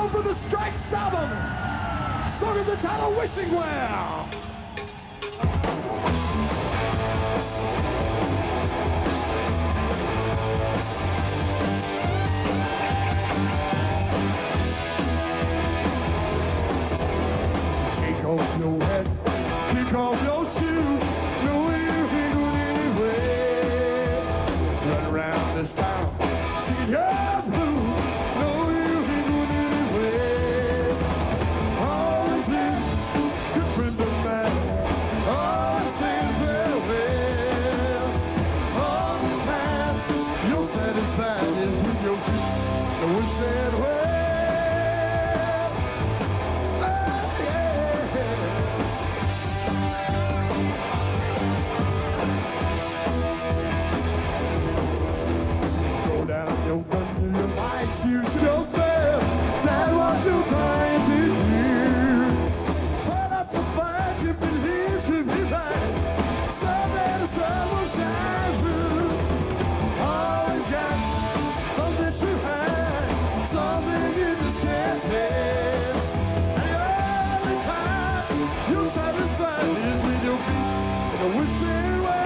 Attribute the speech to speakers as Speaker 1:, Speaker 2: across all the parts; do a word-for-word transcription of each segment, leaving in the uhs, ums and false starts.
Speaker 1: now for the Strikes album. Song is entitled Wishing Well. Take off your hat, kick off your shoes. No, you ain't going anywhere. Run around this town, see your blues. No, you ain't going anywhere. Always in, good friend of mine. Always saying farewell. All the time, you're satisfied is with your feet. No, wish that well. Your gun to your mind, shoot yourself. That's what you're trying to do. Put up the fight you believe to be right. Someday the sun will shine through. Always got something to hide, something you just can't have. And every time you're satisfied is with your feet and a wishing well.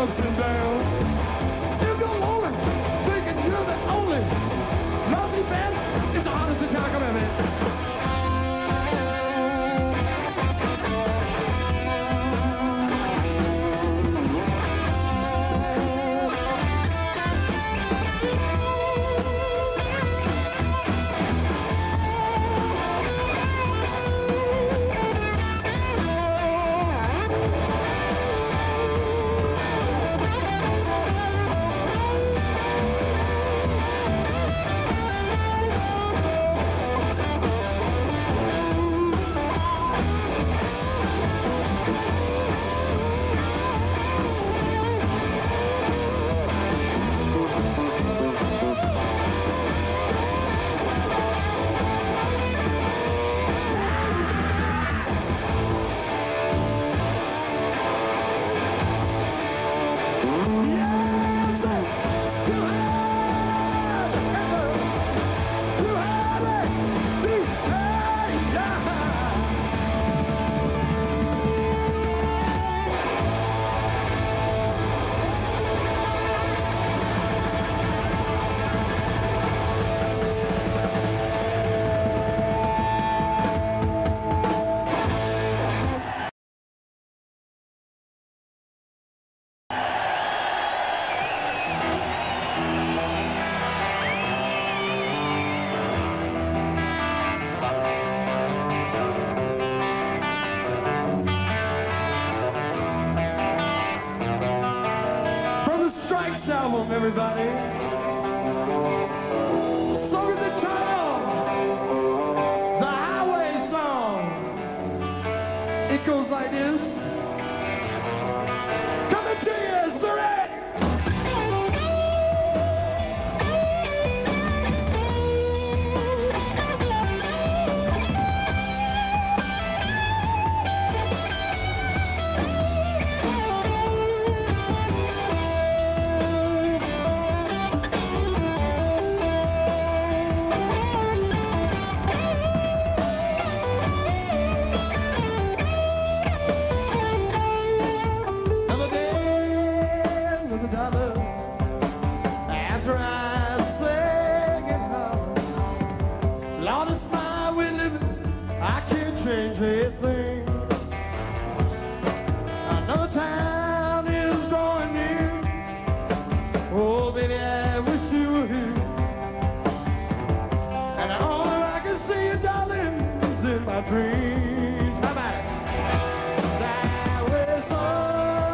Speaker 1: ups and downs. If you're lonely, thinking you're the only lousy fans, it's the hardest thing I can ever. Album, everybody. Song is entitled The Highway Song. It goes like this. Coming to you, Surrey. After I sing and holler, Lord, it's my way living, I can't change a thing. Another town is drawing near. Oh, baby, I wish you were here. And all I can see you, darling, is in my dreams. How about it? Highway song.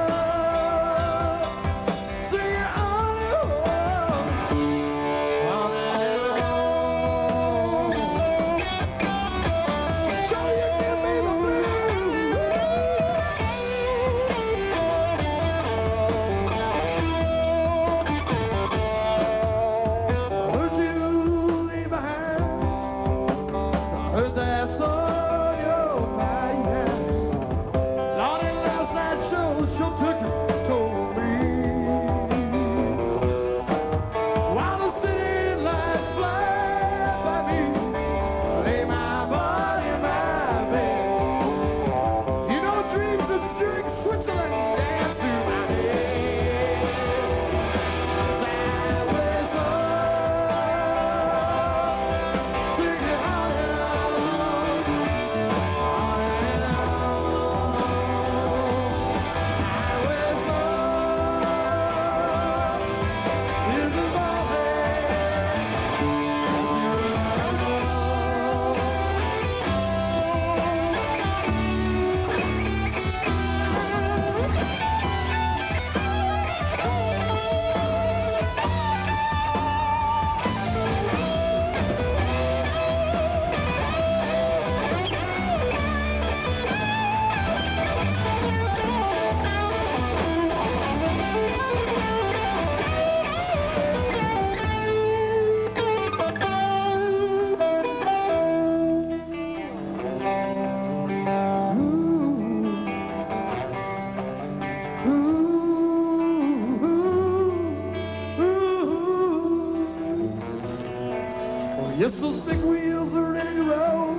Speaker 1: Yes, those big wheels are ready to roll.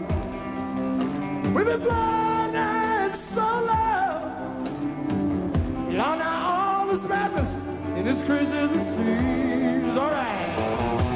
Speaker 1: We've been flying nights so low. Y'all now all this madness, and it's crazy as it seems. All right.